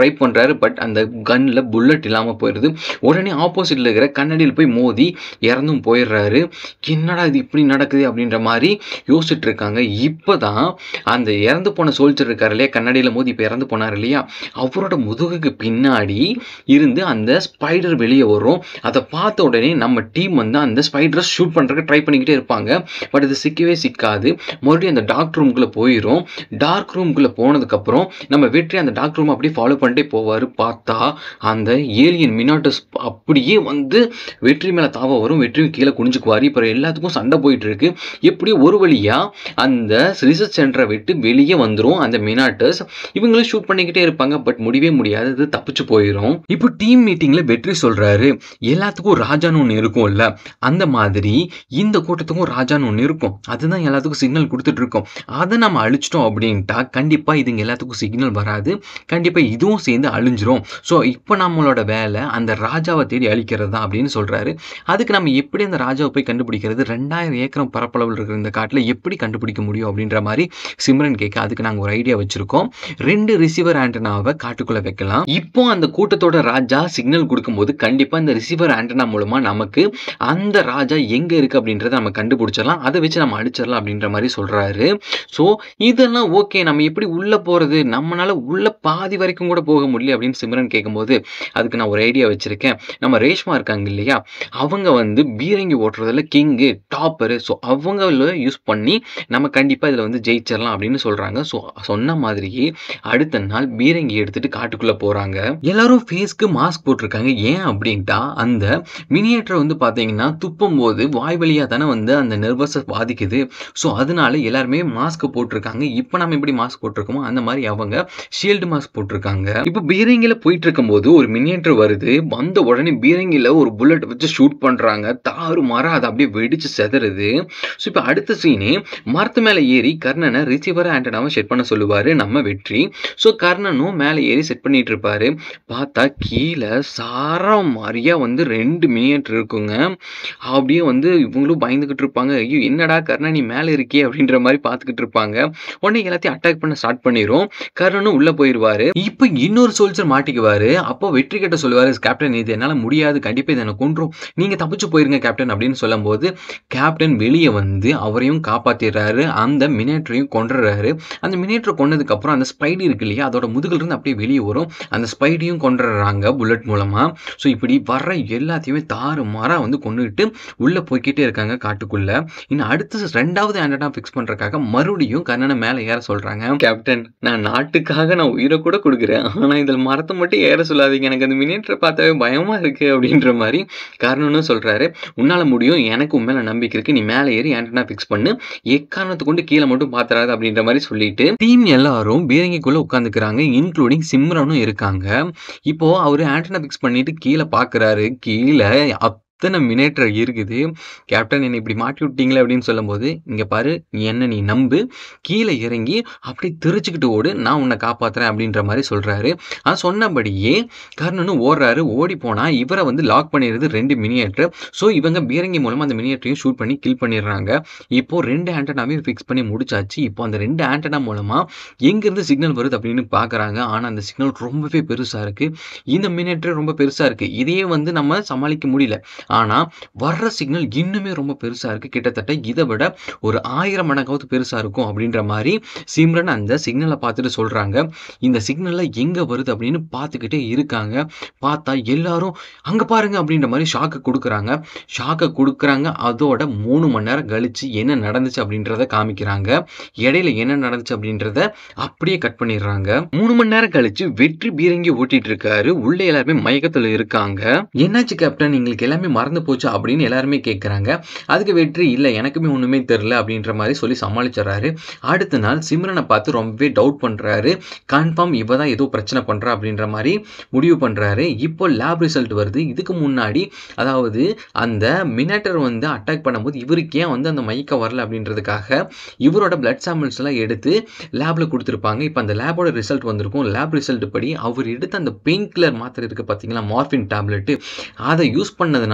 ட்ரை பண்றாரு. பட் அந்த கன்ல புல்லட் இல்லாம போயிருது. உடனே ஆப்போசிட்ல இருக்கிற கண்ணாடியில் போய் மோதி இறந்தும் போயிடுறாரு. என்னடா இது இப்படி நடக்குது அப்படின்ற மாதிரி யோசிச்சுட்டு இருக்காங்க. இப்பதான் அந்த இறந்து போன சோல்ஜர் இருக்காரு இல்லையா, கண்ணாடியில மோதி இப்ப இறந்து போனார் இல்லையா, அவரோட முதுகுக்கு பின்னாடி இருந்து அந்த ஸ்பைடர் வெளியே வரும். அதை பார்த்த உடனே நம்ம டீம் வந்து அந்த ஸ்பைடரை ஷூட் பண்றதுக்கு ட்ரை பண்ணிக்கிட்டே இருப்பாங்க. பட் இது சிக்கவே சிக்காது. மறுபடியும் அந்த டார்க் ரூம்குள்ள போயிடும். டார்க் ரூம்குள்ள போனதுக்கு அப்புறம் நம்ம வெற்றி அந்த டார்க் ரூம் அப்படியே ஃபாலோ பண்ணிட்டே போவாரு. பார்த்தா அந்த ஏலியன் மினாட்டஸ் அப்படியே வந்து வெற்றி மேல தாவ வரும். வெற்றியும் கீழே குனிஞ்சுக்குவாரு. இப்போ எல்லாத்துக்கும் சண்டை போயிட்டு இருக்கு. எப்படி ஒரு வழியா அந்த ரிசர்ச் சென்டரை விட்டு வெளியே வந்துரும் அந்த மினாட்டஸ். இவங்களும் ஷூட் பண்ணிக்கிட்டே இருப்பாங்க. பட் முடியவே முடியாது, அது தப்பிச்சு போயிடும். இப்போ டீம் மீட்டிங்ல வெற்றி சொல்றாரு, எல்லாத்துக்கும் ராஜான்னு ஒன்று இருக்கும்ல, அந்த மாதிரி இந்த கூட்டத்துக்கும் ராஜான்னு ஒன்று இருக்கும். அதுதான் எல்லாத்துக்கும் சிக்னல் கொடுத்துட்டு இருக்கோம். அதை நம்ம அழிச்சிட்டோம் அப்படின்ட்டா கண்டிப்பா இதுங்க எல்லாத்துக்கும் சிக்னல் வராது. கண்டிப்பா இதுவும் சேர்ந்து அழிஞ்சிரும். ஸோ இப்போ நம்மளோட வேலை அந்த ராஜாவை தேடி அழிக்கிறது தான் அப்படின்னு சொல்றாரு. அதுக்கு நம்ம எப்படி அந்த ராஜாவை போய் கண்டுபிடிக்கிறது, ரெண்டாயிரம் ஏக்கரம் பரப்பளவில் இருக்கிற இந்த காட்டில் எப்படி கண்டுபிடிக்க முடியும் அப்படின்ற மாதிரி சிம்ரன் கேட்க, அதுக்கு நாங்கள் ஒரு ஐடியா வச்சிருக்கோம். ரெண்டு ரிசீவர் ஆண்டனாவை காட்டுக்குள்ள வைக்கலாம். இப்போ அந்த கூட்டத்தோட ராஜா சிக்னல் கொடுக்கும்போது கண்டிப்பா இந்த ரிசீவர் ஆண்டனா மூலமா நமக்கு அந்த ராஜா எங்க இருக்கு அப்படின்றத நம்ம கண்டுபிடிச்சிடலாம். அதை வச்சு நம்ம அடிச்சிடலாம் அப்படின்ற மாதிரி சொல்றாரு. ஸோ இதெல்லாம் ஓகே, நம்ம எப்படி உள்ள போறது, நம்மளால உள்ள பாதி வரைக்கும் கூட போக முடியல அப்படின்னு சிம்ரன் கேட்கும்போது, அதுக்கு நான் ஒரு ஐடியா வச்சிருக்கேன். நம்ம ரேஷ்மா இருக்காங்க இல்லையா, அவங்க வந்து பீரங்கி ஓட்டுறதுல கிங்கு டாப்பரு. ஸோ அவங்கள யூஸ் பண்ணி நம்ம கண்டிப்பா இதுல வந்து ஜெயிச்சிடலாம் அப்படின்னு சொல்றாங்க. ஸோ சொன்ன மாதிரியே அடுத்த நாள் பீரங்கி எடுத்துட்டு காட்டுக்குள்ள போறாங்க. எல்லாரும் ஃபேஸ்க்கு மாஸ்க் போட்டிருக்காங்க. ஏன் அப்படின்ட்டா அந்த மினியேட்டர் வந்து பாத்தீங்கன்னா துப்பும் போது வாய் வழியா தானே வந்து அந்த நர்வஸை பாதிக்குது. ஸோ அதனால எல்லாருமே மாஸ்க் போட்டிருக்காங்க. இப்போ நம்ம எப்படி மாஸ்க் போட்டிருக்கோமோ அந்த மாதிரி அவங்க ஷீல்டு மாஸ்க் போட்டிருக்காங்க. இப்போ பீரங்கில போயிட்டு இருக்கும் போது ஒரு மினியேட்டர் வருது. வந்த உடனே பீரங்கில ஒரு புல்லட் வச்சு ஷூட் பண்றாங்க. தாறு மரம் அதை அப்படியே வெடிச்சு செதறுது. ஸோ இப்போ அடுத்த சீனே மரத்து மேல ஏறி கர்ணனை ரிசீவர் ஆண்டனாவை செட் பண்ண சொல்லுவாரு நம்ம வெற்றி. ஸோ கர்ணனும் மேலே ஏறி செட் பண்ணிட்டு இருப்பாரு. பார்த்தா கீழே சாரம் மாதிரியா வந்து ரெண்டு மினியேட்டர் இருக்குங்க. அப்படியே வந்து இவங்களும் பயந்துகிட்டு இருப்பாங்க. ஐயோ என்னடா கர்ணன் நீ மேலே இருக்கே அப்படின்ற மாதிரி பார்த்துக்கிட்டு இருப்பாங்க. உடனே எல்லாத்தையும் அட்டாக் பண்ண ஸ்டார்ட் பண்ணிரும். கர்ணனும் உள்ள போயிடுவாரு. இப்போ இன்னொரு சோல்ஜர் மாட்டிக்குவாரு. அப்போ வெற்றி கிட்ட சொல்லுவாரு, கேப்டன் இது என்னால முடியாது, கண்டிப்பா இதை எனக்கு கொன்றும், நீங்க தப்பிச்சு போயிருங்க கேப்டன் அப்படின்னு சொல்லும் போது கேப்டன் வெளியே வந்து அவரையும் காப்பாத்திடுறாரு. அந்த மினியேட்டரையும் கொன்றுறாரு. அந்த மினியேட்டரை கொன்னதுக்கு அப்புறம் அந்த ஸ்பைடி இருக்கு இல்லையா, அதோட முதுகுல இருந்து அப்படியே வெளியே வரும். அந்த ஸ்பைடியும் கொன்றுறாங்க புல்லட் மூலமா. ஸோ இப்படி வர்ற எல்லாத்தையுமே தாறு மாறா வந்து கொண்டுகிட்டு உள்ள போய்கிட்டே இருக்காங்க காட்டுக்குள்ள. இன்னும் அடுத்து ரெண்டாவது ஆண்டனா ஃபிக்ஸ் பண்றதுக்காக மறுபடியும் கர்ணனை மேல ஏற சொல்றாங்க. கேப்டன் நான் நாட்டுக்காக நான் உயிரை கூட கொடுக்குறேன், ஆனா இதில் மரத்தை மட்டும் ஏற சொல்லாதீங்க, எனக்கு அந்த மினியேட்டரை பார்த்தாவே பயமா இருக்கு அப்படின்ற மாதிரி கர்ணனும் சொல்றாரு. உன்னால முடியும், எனக்கு உண்மையில நம்பிக்கை இருக்கு, நீ மேலே ஏறி ஆண்டனா ஃபிக்ஸ் பண்ணு, எக்காரணத்தை கொண்டு கீழே மட்டும் பாத்துறாது அப்படின்ற மாதிரி சொல்லிட்டு டீம் எல்லாரும் பீரங்கிக்குள்ள உட்காந்துக்கிறாங்க. இன்க்ளூடிங் சிம்ரனும் இருக்காங்க. இப்போ அவரு ஆண்டனா ஃபிக்ஸ் பண்ணிட்டு கீழே பாக்குறாரு. கீழே அத்தனை மினியேட்டர் இருக்குது. கேப்டன் என்னை இப்படி மாட்டி விட்டீங்களே அப்படின்னு சொல்லும் போது, இங்க பாரு என்ன நீ நம்பு, கீழே இறங்கி அப்படி தெரிச்சுக்கிட்டு ஓடு, நான் உன்னை காப்பாத்துறேன் அப்படின்ற மாதிரி சொல்றாரு. அது சொன்னபடியே கர்ணனும் ஓடுறாரு. ஓடி போனா இவரை வந்து லாக் பண்ணிடுறது ரெண்டு மினியேட்டர். ஸோ இவங்க பீரங்கி மூலமா அந்த மினியேட்டரையும் ஷூட் பண்ணி கில் பண்ணிடுறாங்க. இப்போ ரெண்டு ஆண்டனாவையும் ஃபிக்ஸ் பண்ணி முடிச்சாச்சு. இப்போ அந்த ரெண்டு ஆண்டனா மூலமா எங்கிருந்து சிக்னல் வருது அப்படின்னு பாக்குறாங்க. ஆனா அந்த சிக்னல் ரொம்பவே பெருசா இருக்கு. இந்த மினியேட்டர் ரொம்ப பெருசா இருக்கு. இதையே வந்து நம்ம சமாளிக்க முடியல. ஆனா வர்ற சிக்னல் இன்னுமே ரொம்ப பெருசா இருக்கு. கிட்டத்தட்ட இதை விட ஒரு ஆயிரம் மடங்காவது பெருசா இருக்கும் அப்படின்ற மாதிரி சிம்ரன் அந்த சிக்னலை பார்த்துட்டு சொல்றாங்க. இந்த சிக்னல்ல எங்க வருது அப்படின்னு பார்த்துக்கிட்டே இருக்காங்க. பார்த்தா எல்லாரும் அங்க பாருங்க அப்படின்ற மாதிரி ஷாக்கு கொடுக்குறாங்க. ஷாக்கை கொடுக்குறாங்க. அதோட மூணு மணி நேரம் கழிச்சு என்ன நடந்துச்சு அப்படின்றத காமிக்கிறாங்க. இடையில என்ன நடந்துச்சு அப்படின்றத அப்படியே கட் பண்ணிடுறாங்க. மூணு மணி நேரம் கழிச்சு வெற்றி பீரங்கி ஓட்டிட்டு இருக்காரு. உள்ள எல்லாருமே மயக்கத்துல இருக்காங்க. என்னாச்சு கேப்டன், எங்களுக்கு எல்லாமே மறந்து போச்சு அப்படின்னு எல்லாருமே கேட்குறாங்க. அதுக்கு வெற்றி இல்லை எனக்குமே ஒன்றுமே தெரில அப்படின்ற மாதிரி சொல்லி சமாளிச்சிடறாரு. அடுத்த நாள் சிம்ரனை பார்த்து ரொம்பவே டவுட் பண்ணுறாரு. கன்ஃபார்ம் இவ தான் ஏதோ பிரச்சனை பண்ணுறா அப்படின்ற மாதிரி முடிவு பண்ணுறாரு. இப்போ லேப் ரிசல்ட் வருது. இதுக்கு முன்னாடி அதாவது அந்த மினியேட்டர் வந்து அட்டாக் பண்ணும்போது இவருக்கு ஏன் வந்து அந்த மயக்க வரல அப்படின்றதுக்காக இவரோட பிளட் சாம்பிள்ஸ் எல்லாம் எடுத்து லேப்ல கொடுத்துருப்பாங்க. இப்போ அந்த லேபோட ரிசல்ட் வந்திருக்கும். லேப் ரிசல்ட் படி அவர் எடுத்த அந்த பெயின் கில்லர் மாத்திரை இருக்கு பார்த்தீங்களா, மார்பின் டேப்லெட், அதை யூஸ் பண்ணதுனால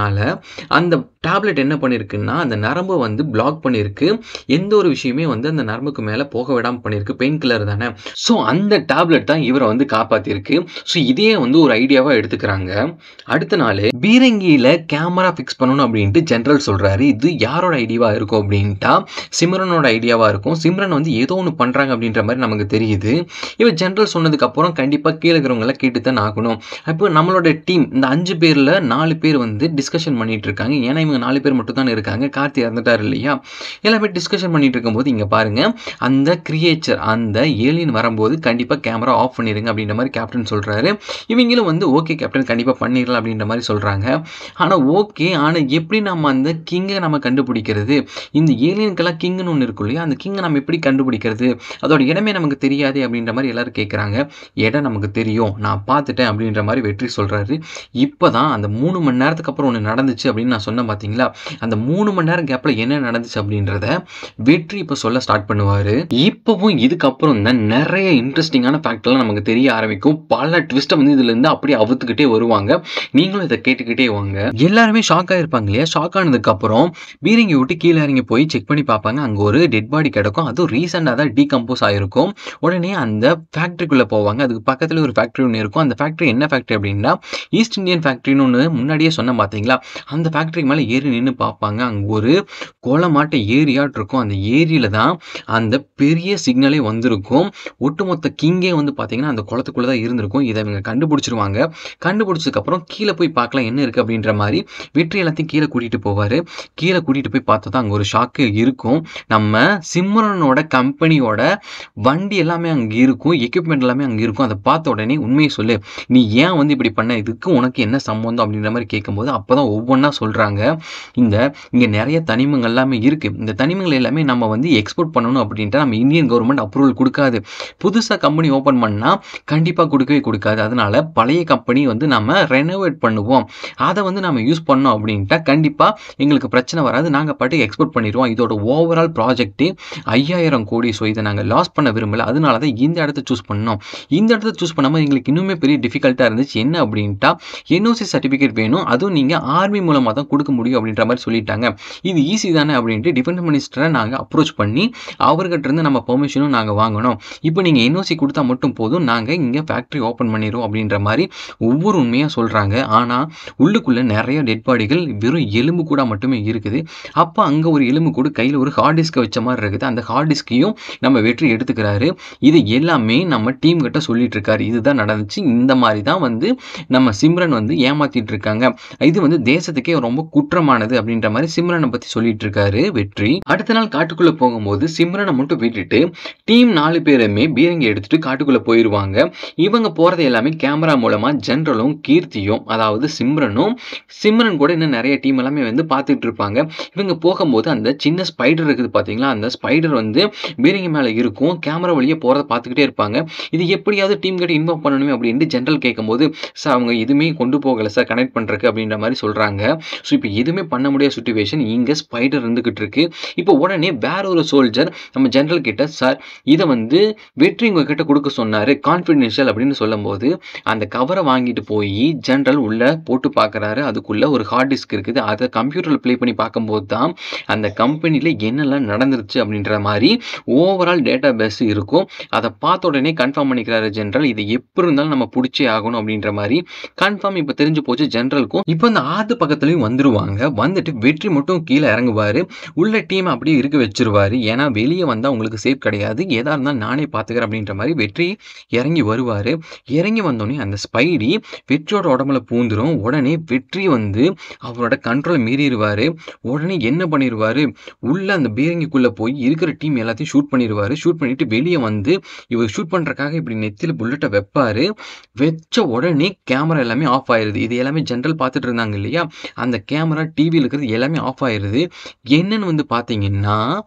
அதனால அந்த டேப்லெட் என்ன பண்ணியிருக்குன்னா அந்த நரம்பை வந்து பிளாக் பண்ணியிருக்கு. எந்த ஒரு விஷயமே வந்து அந்த நரம்புக்கு மேலே போக விடாமல் பண்ணியிருக்கு. பெயின் கில்லர் தானே. ஸோ அந்த டேப்லெட் தான் இவரை வந்து காப்பாற்றிருக்கு. ஸோ இதே வந்து ஒரு ஐடியாவாக எடுத்துக்கிறாங்க. அடுத்த நாள் பீரங்கியில் கேமரா ஃபிக்ஸ் பண்ணணும் அப்படின்ட்டு ஜென்ரல் சொல்கிறாரு. இது யாரோட ஐடியாவாக இருக்கும் அப்படின்ட்டா சிம்ரனோட ஐடியாவாக இருக்கும். சிம்ரன் வந்து ஏதோ ஒன்று பண்ணுறாங்க அப்படின்ற மாதிரி நமக்கு தெரியுது. இவர் ஜென்ரல் சொன்னதுக்கப்புறம் கண்டிப்பாக கீழே இருக்கிறவங்களாம் கேட்டு தான் ஆகணும். அப்போ நம்மளோட டீம் இந்த அஞ்சு பேரில் நாலு பேர் வந்து டிஸ்கஷன் பண்ணிட்டு இருக்காங்க. ஏன்னா இவங்க நாலு பேர் மட்டும் தான் இருக்காங்க. கார்த்தி இறந்துட்டார் இல்லையா. எல்லாமே டிஸ்கஷன் பண்ணிட்டு இருக்கும்போது இங்கே பாருங்க அந்த கிரியேச்சர் அந்த ஏலியன் வரும்போது கண்டிப்பாக கேமரா ஆஃப் பண்ணிடுங்க அப்படின்ற மாதிரி கேப்டன் சொல்கிறாரு. இவங்களும் வந்து ஓகே கேப்டன் கண்டிப்பாக பண்ணிடலாம் அப்படின்ற மாதிரி சொல்கிறாங்க. ஆனால் ஓகே ஆனால் எப்படி நம்ம அந்த கிங்கை நம்ம கண்டுபிடிக்கிறது? இந்த ஏலியனுக்கெல்லாம் கிங்குன்னு ஒன்று இருக்கும் இல்லையா, அந்த கிங்கை நம்ம எப்படி கண்டுபிடிக்கிறது? அதோட இடமே நமக்கு தெரியாது அப்படின்ற மாதிரி எல்லாரும் கேட்குறாங்க. இடம் நமக்கு தெரியும், நான் பார்த்துட்டேன் அப்படின்ற மாதிரி வெற்றி சொல்கிறாரு. இப்போ தான் அந்த மூணு மணி நேரத்துக்கு அப்புறம் ஒன்று நடந்துச்சு அப்படின்னு நான் சொன்னேன் பார்த்தீங்களா, அந்த மூணு மணி நேரம் கேப்பில் என்ன நடந்துச்சு அப்படின்றத வெற்றி இப்போ சொல்ல ஸ்டார்ட் பண்ணுவார். இப்போவும் இதுக்கப்புறம் தான் நிறைய இன்ட்ரெஸ்டிங்கான ஃபேக்ட்லாம் நமக்கு தெரிய ஆரம்பிக்கும். பல ட்விஸ்ட்டை வந்து இதுலேருந்து அப்படியே அவுத்துக்கிட்டே வருவாங்க. நீங்களும் இதை கேட்டுக்கிட்டே வாங்க. எல்லாருமே ஷாக் ஆகிருப்பாங்க இல்லையா. ஷாக் ஆனதுக்கப்புறம் பீரங்கி விட்டு கீழே இறங்கி போய் செக் பண்ணி பார்ப்பாங்க. அங்கே ஒரு டெட் பாடி கிடக்கும். அதுவும் ரீசெண்டாக தான் டீகம்போஸ் ஆகிருக்கும். உடனே அந்த ஃபேக்ட்ரிக்குள்ளே போவாங்க. அதுக்கு பக்கத்தில் ஒரு ஃபேக்ட்ரி ஒன்று இருக்கும். அந்த ஃபேக்ட்ரி என்ன ஃபேக்ட்ரி அப்படின்னா ஈஸ்ட் இந்தியன் ஃபேக்ட்ரின்னு ஒன்று முன்னாடியே சொன்ன பார்த்தீங்களா, அந்த ஃபேக்ட்ரிக்கு மேலே ஏறி நின்று பார்ப்பாங்க. அங்கே ஒரு கோலமாட்ட ஏரியாட் இருக்கும். அந்த ஏரியில தான் அந்த பெரிய சிக்னலே வந்திருக்கும். ஒட்டுமொத்த கிங்கே வந்து பார்த்தீங்கன்னா அந்த குளத்துக்குள்ளே தான் இருந்திருக்கும். இதை இவங்க கண்டுபிடிச்சிருவாங்க. கண்டுபிடிச்சதுக்கப்புறம் கீழே போய் பார்க்கலாம் என்ன இருக்குது அப்படின்ற மாதிரி வெற்றி எல்லாத்தையும் கீழே கூட்டிகிட்டு போவார். கீழே கூட்டிகிட்டு போய் பார்த்தா தான் அங்கே ஒரு ஷாக்கு இருக்கும். நம்ம சிம்ரனோட கம்பெனியோட வண்டி எல்லாமே அங்கே இருக்கும். எக்யூப்மெண்ட் எல்லாமே அங்கே இருக்கும். அதை பார்த்த உடனே உண்மையை சொல்லு, நீ ஏன் வந்து இப்படி பண்ண, இதுக்கு உனக்கு என்ன சம்பந்தம் அப்படின்ற மாதிரி கேட்கும்போது அப்போ தான் ஒவ்வொன்றா சொல்கிறாங்க. இந்த இங்கே நிறைய தனிமங்கள் எல்லாமே இருக்குது. இந்த தனிமங்கள் எல்லாமே நம்ம வந்து எக்ஸ்போர்ட் பண்ணணும் அப்படின்ட்டு நம்ம இந்தியன் கவர்மெண்ட் அப்ரூவல் கொடுக்காது. புதுசாக கம்பெனி ஓப்பன் பண்ணால் கண்டிப்பாக கொடுக்கவே கொடுக்காது. அதனால பழைய கம்பெனி வந்து நம்ம ரெனோவேட் பண்ணுவோம். அதை வந்து நம்ம யூஸ் பண்ணோம் அப்படின்ட்டா கண்டிப்பாக எங்களுக்கு பிரச்சனை வராது. நாங்கள் பாட்டு எக்ஸ்போர்ட் பண்ணிடுவோம். இதோட ஓவரால் ப்ராஜெக்ட்டு ஐயாயிரம் கோடி. ஸோ இதை நாங்கள் லாஸ் பண்ண விரும்பல. அதனால தான் இந்த இடத்த சூஸ் பண்ணோம். இந்த இடத்த சூஸ் பண்ணாமல் எங்களுக்கு இன்னுமே பெரிய டிஃபிகல்ட்டாக இருந்துச்சு. என்ன அப்படின்ட்டா என்ஓசி சர்டிஃபிகேட் வேணும். அதுவும் நீங்கள் ஆர்மி மூலமாக தான் கொடுக்க முடியும் அப்படின்ற மாதிரி சொல்லிட்டாங்க. இது ஈஸி தானே அப்படின்ட்டு டிஃபென்ஸ் மினிஸ்டரை நாங்கள் அப்ரோச் பண்ணி அவர்கிட்ட இருந்து நம்ம பெர்மிஷனும் நாங்கள் வாங்கணும். இப்போ நீங்கள் என்ஓசி கொடுத்தா மட்டும் போதும், நாங்கள் இங்கே ஃபேக்ட்ரி ஓப்பன் பண்ணிடுவோம் அப்படின்ற மாதிரி ஒவ்வொரு உண்மையாக சொல்கிறாங்க. ஆனால் உள்ளுக்குள்ளே நிறைய டெட் பாடிகள் வெறும் எலும்பு கூட மட்டுமே இருக்குது. அப்போ அங்கே ஒரு எலும்பு கூட கையில் ஒரு ஹார்ட் டிஸ்கை வச்ச மாதிரி இருக்குது. அந்த ஹார்ட் டிஸ்கையும் நம்ம வெற்றி எடுத்துக்கிறாரு. இது எல்லாமே நம்ம டீம் கிட்ட சொல்லிட்டு இருக்காரு. இதுதான் நடந்துச்சு, இந்த மாதிரி தான் வந்து நம்ம சிம்ரன் வந்து ஏமாத்திட்டு இருக்காங்க. இது வந்து தேசத்துக்கே ரொம்ப குற்றமானது அப்படின்ற மாதிரி சிம்ரனை பற்றி சொல்லிட்டு இருக்காரு வெற்றி. அடுத்த நாள் காட்டுக்குள்ளே போகும்போது சிம்ரனை மட்டும் விட்டுட்டு டீம் நாலு பேருமே பீரங்கி எடுத்துட்டு காட்டுக்குள்ளே போயிடுவாங்க. இவங்க போகிறது எல்லாமே கேமரா மூலமாக ஜென்ரலும் கீர்த்தியும் அதாவது சிம்ரனும் சிம்ரன் கூட இன்னும் நிறைய டீம் எல்லாமே வந்து பார்த்துட்டு இருப்பாங்க. இவங்க போகும்போது அந்த சின்ன ஸ்பைடர் இருக்குது பார்த்தீங்களா, அந்த ஸ்பைடர் வந்து பீரங்கி மேலே இருக்கும். கேமரா வழியே போகிறத பார்த்துக்கிட்டே இருப்பாங்க. இது எப்படியாவது டீம் கிட்ட இன்வால்வ் பண்ணணுமே அப்படின்ட்டு ஜென்ரல் கேட்கும்போது சார் அவங்க எதுவுமே கொண்டு போகலை சார் கனெக்ட் பண்ணுறதுக்கு அப்படின்ற மாதிரி சொல்கிறாங்க. ஸோ இப்போ எதுவுமே பண்ண முடியாத சுச்சுவேஷன், இங்கே ஸ்பைடர் இருந்துகிட்டு இருக்கு. இப்போ உடனே வேற ஒரு சோல்ஜர் நம்ம ஜென்ரல் கிட்ட சார் இதை வந்து வெற்றி உங்ககிட்ட கொடுக்க சொன்னார் கான்ஃபிடென்ஷியல் அப்படின்னு சொல்லும்போது அந்த கவரை வாங்கிட்டு போய் ஜென்ரல் உள்ள போட்டு பார்க்குறாரு. அதுக்குள்ள ஒரு ஹார்ட் டிஸ்க் இருக்குது. அதை கம்ப்யூட்டரில் ப்ளே பண்ணி பார்க்கும்போது தான் அந்த கம்பெனியில் என்னெல்லாம் நடந்துருச்சு அப்படின்ற மாதிரி ஓவரால் டேட்டா பேஸ் இருக்கும். அதை பார்த்த உடனே கன்ஃபார்ம் பண்ணிக்கிறாரு ஜென்ரல். இது எப்படி இருந்தாலும் நம்ம பிடிச்சே ஆகணும் அப்படின்ற மாதிரி கன்ஃபார்ம் இப்போ தெரிஞ்சு போச்சு ஜென்ரலுக்கும். இப்போ இந்த ஆத்து பக்கத்துலையும் வந்துருவாங்க. வந்துட்டு வெற்றி மட்டும் கீழே இறங்குவார். உள்ள டீம் அப்படியே இருக்க வச்சிருவாரு. ஏன்னா வெளியே வந்தால் உங்களுக்கு சேஃப் கிடையாது, எதா இருந்தாலும் நானே பார்த்துக்கிறேன் அப்படின்ற மாதிரி வெற்றி இறங்கி வருவார். இறங்கி வந்தோடனே அந்த ஸ்பைடி வெற்றியோட உடம்புல பூந்துரும். உடனே வெற்றி வந்து அவரோட கண்ட்ரோல் மீறிடுவார். உடனே என்ன பண்ணிடுவார், உள்ள அந்த பீரங்கிக்குள்ளே போய் இருக்கிற டீம் எல்லாத்தையும் ஷூட் பண்ணிடுவார். ஷூட் பண்ணிட்டு வெளியே வந்து இவர் ஷூட் பண்ணுறக்காக இப்படி நெத்தியில் புல்லட்டை வைப்பார். வச்ச உடனே கேமரா எல்லாமே ஆஃப் ஆயிடுது. இது எல்லாமே ஜென்ரல் பார்த்துட்டு இருந்தாங்க இல்லையா, அந்த கேமரா டிவியில் இருக்கிறது எல்லாமே ஆஃப் ஆயிடுது. என்னன்னு வந்து பார்த்தீங்கன்னா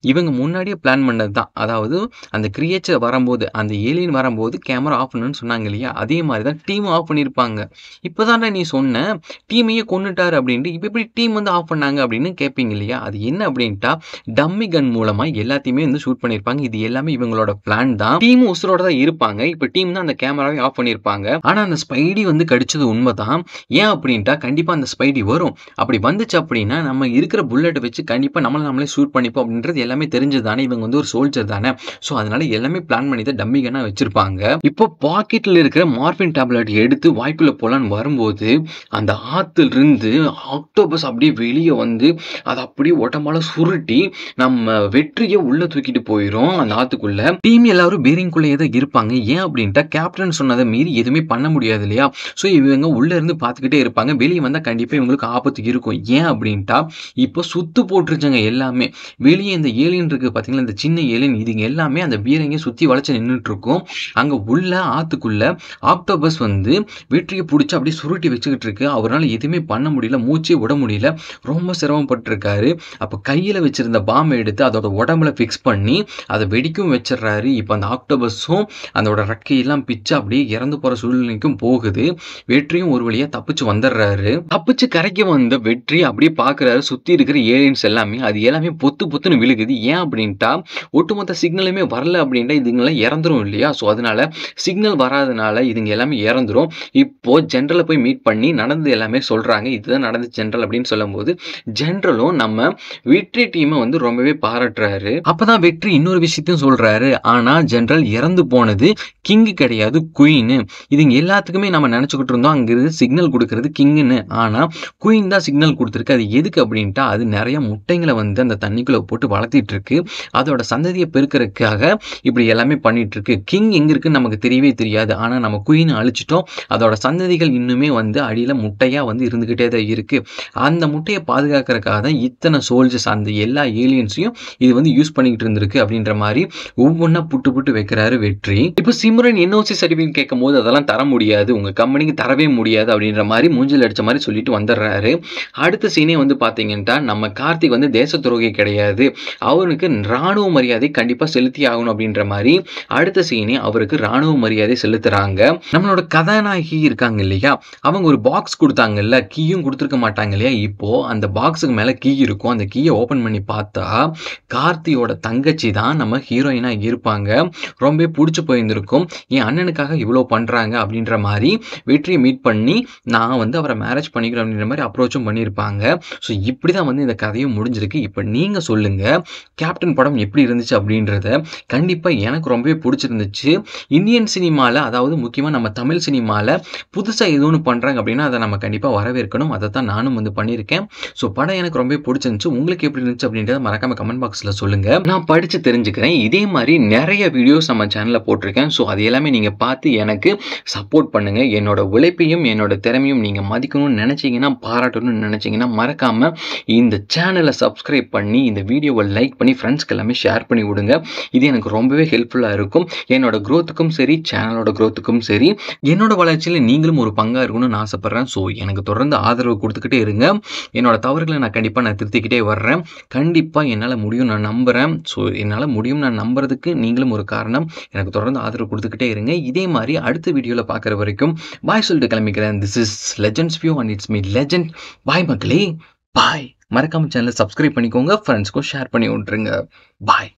இவங்க முன்னாடியே பிளான் பண்ணது தான். அதாவது அந்த கிரியேச்சர் வரும்போது, அந்த ஏலியன் வரும்போது கேமரா ஆஃப் பண்ணணும்னு சொன்னாங்க இல்லையா? அதே மாரி தான் டீம் ஆஃப் பண்ணியிருப்பாங்க. "இப்ப தான்டா நீ சொன்ன, டீமையே கொன்னுட்டாரு" அப்படின்ட்டு, "இப்ப எப்படி டீம் வந்து ஆஃப் பண்ணாங்க?" அப்படின்னு கேட்பீங்க இல்லையா? அது என்ன அப்படின்ட்டா, டம்மி கன் மூலமா எல்லாத்தையுமே வந்து ஷூட் பண்ணியிருப்பாங்க. இது எல்லாமே இவங்களோட பிளான் தான். டீமும் உசுரோட தான் இருப்பாங்க. இப்ப டீம் தான் அந்த கேமராவை ஆஃப் பண்ணியிருப்பாங்க. ஆனா அந்த ஸ்பைடி வந்து கடிச்சது உண்மதான். ஏன் அப்படின்ட்டா, கண்டிப்பா அந்த ஸ்பைடி வரும். அப்படி வந்துச்சு அப்படின்னா, நம்ம இருக்கிற புல்லட்ட வச்சு கண்டிப்பா நம்மள நாமளே ஷூட் பண்ணிப்போம் அப்படின்றது எல்லாமே தெரிஞ்சது தானே. இவங்க வந்து ஒரு சோல்ஜர் தானே. ஸோ அதனால எல்லாமே பிளான் பண்ணி தான் டம்மி கன்னா வச்சிருப்பாங்க. இப்போ பாக்கெட்ல இருக்கிற மார்பின் டேப்லெட் எடுத்து வாய்க்குள்ள போலான்னு வரும்போது, அந்த ஆத்திலிருந்து ஆக்டோபஸ் அப்படியே வெளிய வந்து, அத அப்படியே உடம்பால சுருட்டி, நம்ம வெற்றிய உள்ள தூக்கிட்டு போயிரும் அந்த ஆத்துக்குள்ள. டீம் எல்லாரும் பீரிங்குள்ளேயே தான் இருப்பாங்க. ஏன் அப்படின்ட்டா, கேப்டன் சொன்னத மீறி எதுவுமே பண்ண முடியாது இல்லையா? ஸோ இவங்க உள்ள இருந்து பார்த்துக்கிட்டே இருப்பாங்க. வெளிய வந்தா கண்டிப்பா இவங்களுக்கு ஆபத்து இருக்கும். ஏன் அப்படின்ட்டா, இப்போ சுத்து போட்டுருச்சுங்க எல்லாமே. வெளிய இந்த ஏலியன் இருக்கு பார்த்தீங்களா, இந்த சின்ன ஏலியன் இதுங்க எல்லாமே அந்த பீரங்கிய சுத்தி வளைச்சு நின்னுட்டு இருக்கும். அங்க உள்ள ஆத்துக்குள்ள ஆக்டோபஸ் வந்து வெற்றிய புடிச்சு அப்படியே சுருட்டி வச்சுக்கிட்டு இருக்கு. அவரால எதுவுமே பண்ண முடியல. மூச்சே விட முடியல. ரொம்ப சிரமப்பட்டுருக்காரு. அப்ப கையில வச்சிருந்த பாம்ப எடுத்து அதோட உடம்புல ஃபிக்ஸ் பண்ணி, அத வெடிக்கவும் வச்சுடுறாரு. இப்ப அந்த ஆக்டோபஸும் அதோட ரெக்கையெல்லாம் பிச்சு அப்படியே இறந்து போற சூழ்நிலைக்கும் போகுது. வெற்றியும் ஒரு வழியா தப்பிச்சு வந்துடுறாரு. தப்பிச்சு கரைக்கு வந்த வெற்றி அப்படியே பார்க்குறாரு. சுத்தி இருக்கிற ஏலியன்ஸ் எல்லாமே, அது எல்லாமே பொத்து பொத்துன்னு விழுகுது. ஏன் அப்படின்ட்டா, ஒட்டுமொத்த சிக்னலுமே வரல அப்படின்ட்டா இதுங்கலாம் இறந்துரும் இல்லையா? ஸோ அதனால சிக்னல் வராதனால இதுங்க எல்லாமே இறந்துரும். இப்போ ஜெனரல போய் மீட் பண்ணி நடந்தது எல்லாமே சொல்றாங்க. இதுதான் நடந்துச்சு ஜெனரல் அப்படின்னு சொல்லும்போது, ஜெனரலும் நம்ம வெற்றி டீம வந்து ரொம்பவே பாராட்டுறாரு. அப்பதான் வெற்றி இன்னொரு விஷயத்தையும் சொல்றாரு. ஆனா ஜெனரல் இறந்து போனது கிங் கிடையாது, குயின். இதுங்க எல்லாத்துக்குமே நம்ம நினைச்சுக்கிட்டு இருந்தோம் அங்க இருந்து சிக்னல் குடுக்குறது கிங்ன்னு. ஆனா குயின் தான் சிக்னல் குடுத்துருக்கு. அது எதுக்கு அப்படின்ட்டா, அது நெறைய முட்டைங்கள வந்து அந்த தண்ணிக்குள்ள போட்டு வளர்த்திட்டு இருக்கு. அதோட சந்ததிய பெருக்கறதுக்காக இப்படி எல்லாமே பண்ணிட்டு இருக்கு. கிங் எங்க இருக்குன்னு நமக்கு தெரியவே தெரியாது. ஆனா நம்ம குயின அழிச்சிட்டோம். அதோட சந்ததிகள் இன்னுமே வந்து அடியில முட்டையா வந்து இருந்துகிட்டே தான் இருக்கு. அந்த முட்டைய பாதுகாக்கறதுக்காக தான் இத்தன சோல்ஜர்ஸ் அந்த எல்லா ஏலியன்ஸையும் இது வந்து யூஸ் பண்ணிக்கிட்டு இருந்திருக்கு அப்படின்ற மாரி ஒவ்வொன்னா புட்டு புட்டு வைக்கிறாரு வெற்றி. இப்ப சிம்ரன் என்ஓசி சர்டிபிகேட் கேட்கும்போது அதெல்லாம் தர முடியாது. உங்க கம்பெனிக்கு தரவே முடியாது அப்படின்ற மாரி மூஞ்சில அடிச்ச மாரி சொல்லிட்டு வந்துடுறாரு. அடுத்த சீனே வந்து பார்த்தீங்கன்னா, நம்ம கார்த்திக் வந்து தேச துரோகி கிடையாது. அவனுக்கு ராணுவ மரியாதை கண்டிப்பா செலுத்தி ஆகணும் அப்படின்ற மாரி அடுத்த சீனே அவருக்கு ராணுவ மரியாதை செலுத்துறாங்க. நம்மளோட கதாநாயகி இருக்காங்க இல்லையா? அவங்க ஒரு பாக்ஸ் குடுத்தாங்கல்ல, கீயும் குடுத்திருக்க மாட்டாங்க இல்லையா? இப்போ அந்த பாக்ஸுக்கு மேல கீ இருக்கும். அந்த கீய ஓப்பன் பண்ணி பார்த்தா, கார்த்தியோட தங்கச்சி தான் நம்ம ஹீரோயினா இருப்பாங்க. ரொம்பவே புடிச்சு போயிருந்திருக்கும். என் அண்ணனுக்காக இவ்ளோ பண்றாங்க அப்படின்ற மாரி வெற்றிய மீட் பண்ணி, நான் வந்து அவர மேரேஜ் பண்ணிக்கிறேன் அப்படின்ற மாரி அப்ரோச்சும் பண்ணியிருப்பாங்க. ஸோ இப்படிதான் வந்து இந்த கதையும் முடிஞ்சிருக்கு. இப்ப நீங்க சொல்லுங்க, கேப்டன் படம் எப்படி இருந்துச்சு அப்படின்றத. கண்டிப்பா எனக்கு ரொம்பவே புடிச்சிருந்துச்சு. இந்தியன் சினிமால, அதாவது முக்கியமா நம்ம தமிழ் சினிமால புதுசா ஏதோ ஒண்ணு பண்றாங்க அப்படின்னா, அத நம்ம கண்டிப்பா வரவேற்கணும். அதத்தான் நானும் வந்து பண்ணியிருக்கேன். ஸோ படம் எனக்கு ரொம்பவே புடிச்சிருந்துச்சு. உங்களுக்கு எப்படி இருந்துச்சு அப்படின்றத மறக்காம கமெண்ட் பாக்ஸ்ல சொல்லுங்க. நான் படிச்சு தெரிஞ்சுக்கிறேன். இதே மாரி நெறைய வீடியோஸ் நம்ம சேனல்ல போட்டிருக்கேன். ஸோ அது எல்லாமே நீங்க பார்த்து எனக்கு சப்போர்ட் பண்ணுங்க. என்னோட உழைப்பையும், என்னோட திறமையும் நீங்க மதிக்கணும்னு நெனைச்சீங்கன்னா, பாராட்டணும்னு நெனைச்சீங்கன்னா, மறக்காம இந்த சேனல சப்ஸ்கிரைப் பண்ணி, இந்த வீடியோவ லைக் பண்ணி ஃப்ரெண்ட்ஸ்க்கு எல்லாமே ஷேர் பண்ணி விடுங்க. இது எனக்கு ரொம்பவே ஹெல்ப்ஃபுல்லா இருக்கும். என்னோட குரோத்துக்கும் சரி, சேனலோட குரோத்துக்கும் சரி, என்னோட வளர்ச்சியில நீங்களும் ஒரு பங்கா இருக்கணும்னு ஆசைப்படுறேன். ஸோ எனக்கு தொடர்ந்து ஆதரவு குடுத்துக்கிட்டே இருங்க. என்னோட தவறுகள நான் கண்டிப்பா நான் திருத்திக்கிட்டே வர்றேன். கண்டிப்பா என்னால முடியும் நான் நம்புறேன். ஸோ என்னால முடியும் நான் நம்புறதுக்கு நீங்களும் ஒரு காரணம். எனக்கு தொடர்ந்து ஆதரவு குடுத்துக்கிட்டே இருங்க. இதே மாரி அடுத்த வீடியோல பார்க்குற வரைக்கும் பாய் சொல்லிட்டு கிளம்பிக்கிறேன். This is legends view and it's me legend. Bye மக்களே. பாய். மறக்காம சேனல சப்ஸ்கிரைப் பண்ணிக்கோங்க. ஃப்ரெண்ட்ஸ்க்கும் ஷேர் பண்ணி விட்டுருங்க. பாய்.